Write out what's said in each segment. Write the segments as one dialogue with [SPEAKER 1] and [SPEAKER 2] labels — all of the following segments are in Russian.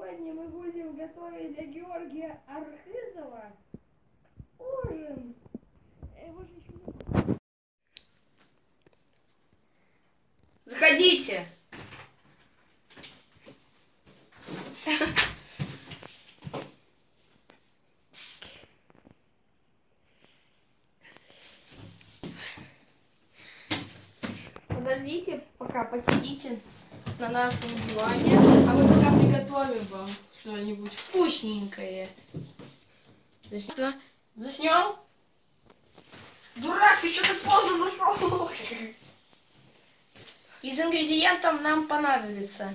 [SPEAKER 1] Сегодня мы будем готовить для Георгия Архызова ужин.
[SPEAKER 2] Заходите. Подождите, пока посидите на нашем диване, а мы пока приготовим вам что-нибудь вкусненькое. Заснем? Дурак, еще ты поздно зашел. Из ингредиентов нам понадобится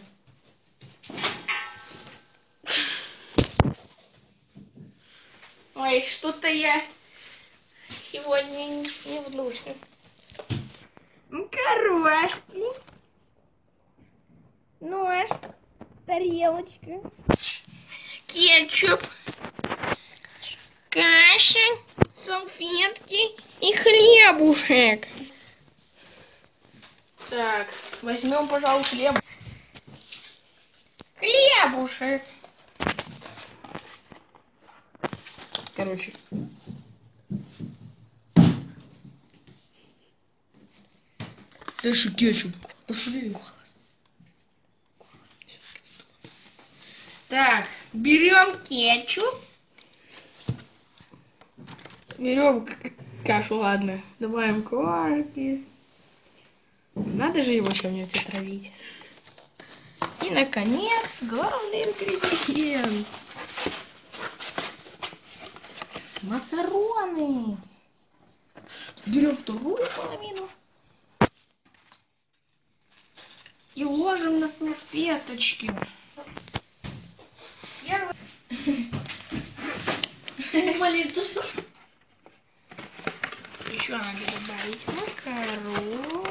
[SPEAKER 2] ой, что-то я сегодня не в духе. Макарошки, нож, тарелочка, кетчуп, каша, салфетки и хлебушек. Так, возьмем, пожалуй, хлеб. Хлебушек. Короче. Дальше кетчуп. Пошли. Так, берем кетчуп. Берем кашу, ладно. Добавим кварки. Надо же его чем-нибудь отравить. И, наконец, главный ингредиент. Макароны. Берем вторую половину. И ложим на салфеточки. Первый. Еще надо добавить макароны.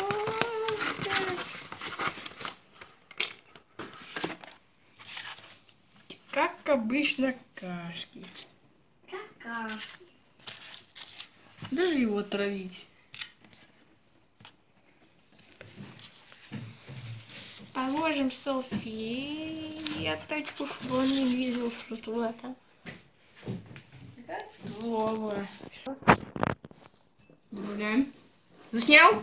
[SPEAKER 2] Как обычно, кашки. Какашки. Даже его травить. Положим салфеточку, чтобы он не видел, что тут это. Готово. Добавляем. Заснял?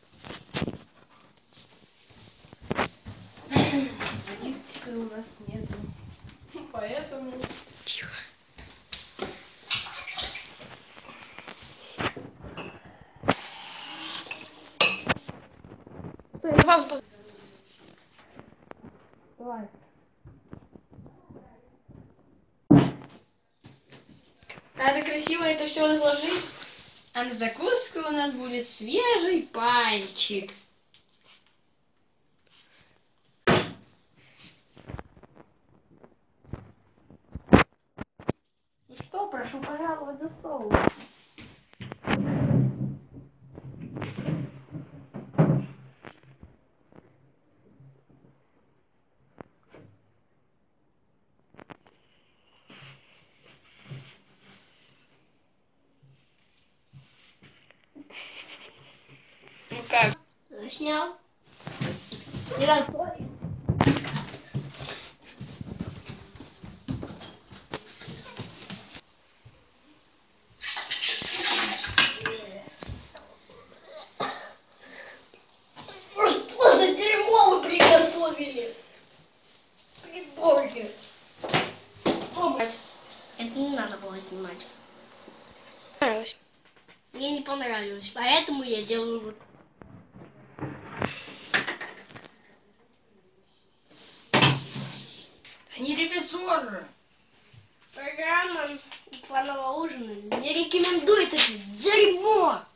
[SPEAKER 2] Водички у нас нету. Поэтому... Тихо. Стой, на паузу. Давай. Надо красиво это все разложить. А на закуску у нас будет свежий пальчик. Ну что, прошу пожаловать за стол. Ну как?
[SPEAKER 1] Снял. Не готовь. Что за дерьмо вы приготовили? Приборки. Это не надо было снимать.
[SPEAKER 2] Понравилось.
[SPEAKER 1] Мне не понравилось, поэтому я делаю вот.
[SPEAKER 2] Они ревизоры.
[SPEAKER 1] Программа планового ужина не рекомендует это дерьмо.